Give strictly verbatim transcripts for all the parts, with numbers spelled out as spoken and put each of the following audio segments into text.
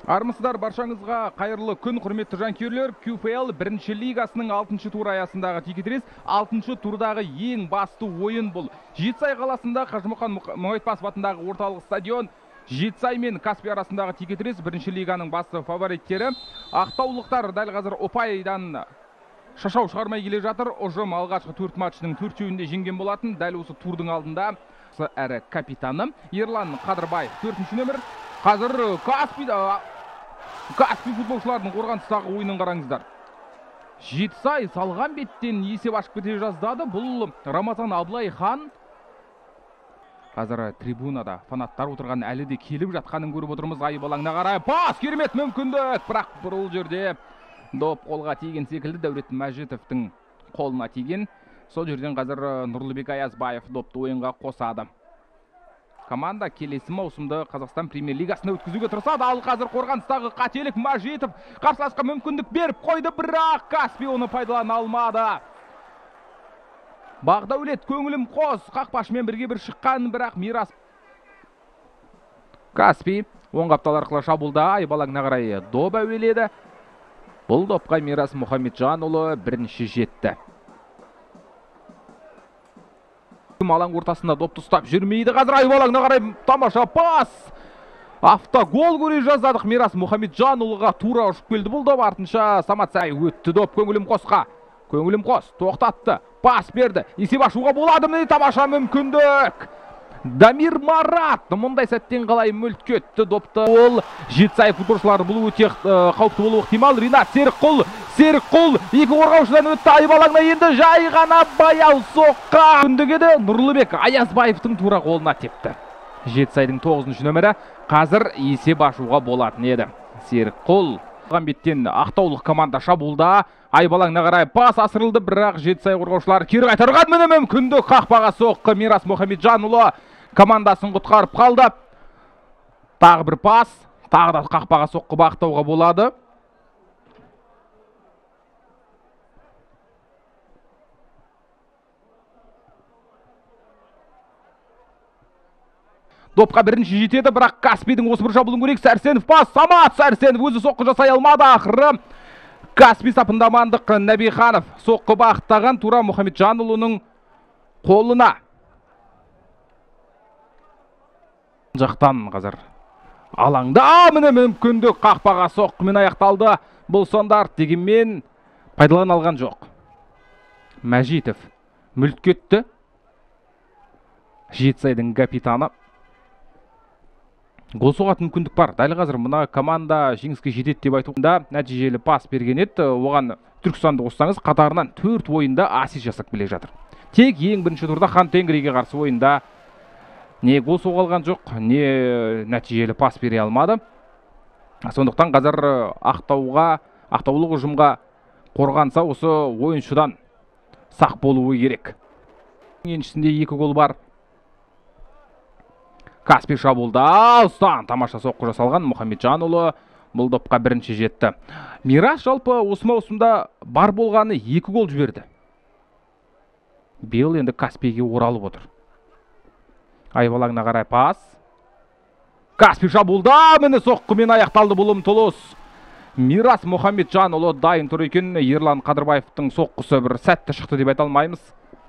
Армысыздар, баршаңызға қайырлы күн, құрметті жанкүйерлер. кю эф эл бірінші лигасының алтыншы туры аясындағы текетірес, алтыншы турдағы ең басты ойын бұл. Жетісай қаласында Қажымұқан Мұхамедбасов атындағы орталық стадион. Жетісай мен Каспий арасындағы текетірес бірінші лиганың басты фавориттері. Ақтаулықтар дәл қазір ұпайдан шашау шығармай келе жатыр. Ұжым алғашқы төрт матчының төртеуінде жеңген болатын. Дәл осы турдың алдында әрі капитаны Ерлан Қадырбаев төртінші нөмір. Қазір Каспийда Каспий футболшылардың қорғаныстағы ойынын қараңыздар. Жетісай салған беттен есеп ашып кете жаздады. Бұл Рамазан Аблайхан. Қазір трибунада фанаттар отырған, әлі де келіп жатқанын көріп отырмыз. Айбалаңына қарай пас, керемет мүмкіндік. Бірақ бұл жерде доп қолға тиген секілді. Дәулет Мәжітовтің қолына тиген. Сол жерден қазір Нұрлыбек Аязбаев допты ойынға қосады. Команда келесі маусымда Қазақстан премьер лигасына өткізуге тырысады. Ал қазір қорғаныстағы қателік. Мәжитов қарсыласқа мүмкіндік беріп қойды, бірақ Каспий оны пайдалана алмады. Бағдәулет көңілім қос, қақпашымен бірге бір шыққан, бірақ Мирас. Каспий оң қаптал арқылы шабуылда айбалаңына қарай доп әуеледі. Бұл допқа Мирас Мұхамеджанұлы бірінші жетті. Алаң ортасында допты ұстап жүрмейді. Қазір айбалаңына қарай тамаша пас. Автогол көре жаздадық. Мирас Мұхамеджанұлыға тура ұшып келді. Бұл доп артынша Самат Сай өтті доп көңілім қосқа. Көңілім қос тоқтатты. Пас берді. Есеп ашуға болады ма? Тамаша мүмкіндік. Дамир Марат мұндай сәттен қалай мүлт кетті допты. Ол Жетісай футболшылары бұл өте қауіпті болуы ықтимал. Ринат Серікқұл, Серікқұл екі қорғаушыдан өтті. Айбалаңна енді жай ғана баяу соққа. Үндігеді Нұрлыбек Аязбаевтың тура қолына тепті. Жетісайдың тоғызыншы нөмірі қазір есеп ашуға болатын еді. Серікқұл беттен ақтаулық команда шабуылда. Айбалаңна қарай пас асырылды, бірақ Жетісай қорғаушылары кері қайтарған міне мүмкіндік. Қақпаға соққы. Мирас Мұхамеджанұлы командасын құтқарып қалды. Тағы бір пас, тағы да қақпаға соққы бақтауға болады. Допқа бірінші жетеді, бірақ Каспийдің осы бір шабуылын көрейік. Сәрсенов пас, Самат Сәрсенов өзі соққы жасай алмады. Ақыры Каспий сапында мандық Нәбиханов соққы бағыттаған тура Мұхамеджанұлының қолына. Жақтан қазір алаңда міне мүмкіндік. Қақпаға соққымен аяқталды. Бұл сондар дегенмен пайдалана алған жоқ. Мәжитов мүлт кетті. Жетісайдың капитаны. Гол соғатын мүмкіндік бар. Дәл қазір мына команда жеңіске жетеді деп айтуында нәтижелі пас берген еді. Оған Түркістанды қоссаңыз қатарынан төрт ойында асис жасап келе жатыр. Тек ең бірінші турда Хантенгриге қарсы ойында не гол соға алған жоқ, не нәтижелі пас бере алмады. Сондықтан қазір ақтауға, ақтаулық ұжымға қорғанса осы ойыншыдан сақ болуы керек. Еншісінде екі гол бар. Каспий шабуылда ұстан тамаша соққы жасалған Мұхамеджанұлы бұл допқа бірінші жетті. Мирас жалпы осы маусымда бар болғаны екі гол жіберді. Биыл енді Каспийге оралып отыр. Айбалаңына қарай пас. Каспий шабуылда міне соққымен аяқталды бұл ұмтылыс. Мирас Мұхамеджанұлы дайын тұр екен. Ерлан Қадырбаевтың соққысы бір сәтті шықты деп айта алмаймыз.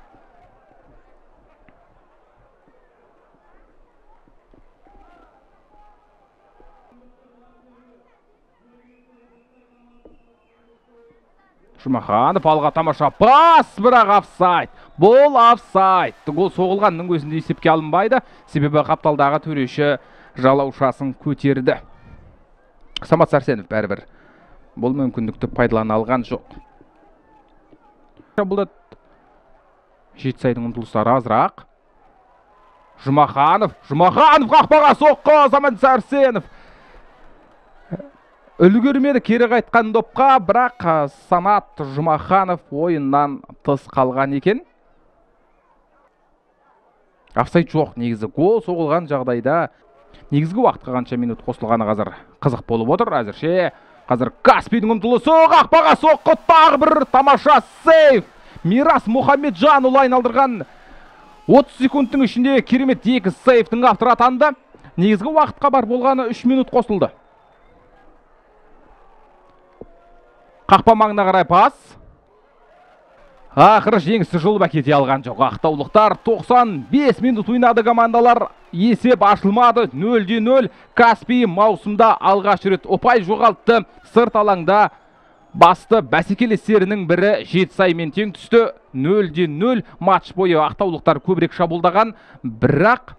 Жұмаханов алға тамаша пас, бірақ офсайд. Бұл офсайд. Гол соғылғанның өзінде есепке алынбайды. Себебі қапталдағы төреші жалаушасын көтерді. Самат Сәрсенов бәрібір бұл мүмкіндікті пайдалана алған жоқ. Бұл Жетісайдың ұмтылыстары азырақ. Жұмаханов, Жұмаханов қақпаға соққы. Самат Сәрсенов үлгермеді кері қайтқан допқа, бірақ Самат Жұмаханов ойыннан тыс қалған екен. Офсайд жоқ, негізі гол соғылған жағдайда негізгі уақытқа қанша минут қосылғаны қазір қызық болып отыр. Әзірше қазір Каспийдің ұмтылысы, қақпаға соққы, тағы бір тамаша сейф. Мирас Мұхамеджанұлы айналдырған отыз секундтың ішінде керемет екі сейфтің авторы атанды. Негізгі уақытқа бар болғаны үш минут қосылды. Қақпа маңына қарай пас. Ақыры жеңісті жұлып әкете алған жоқ. Ақтаулықтар тоқсан бес минут ойнады командалар. Есеп ашылмады. нөл-де нөл. Каспий маусымда алғаш рет ұпай жоғалтты. Сырт алаңда басты бәсекелестерінің бірі Жетісаймен тең түсті. нөл-де нөл. Матч бойы ақтаулықтар көбірек шабуылдаған, бірақ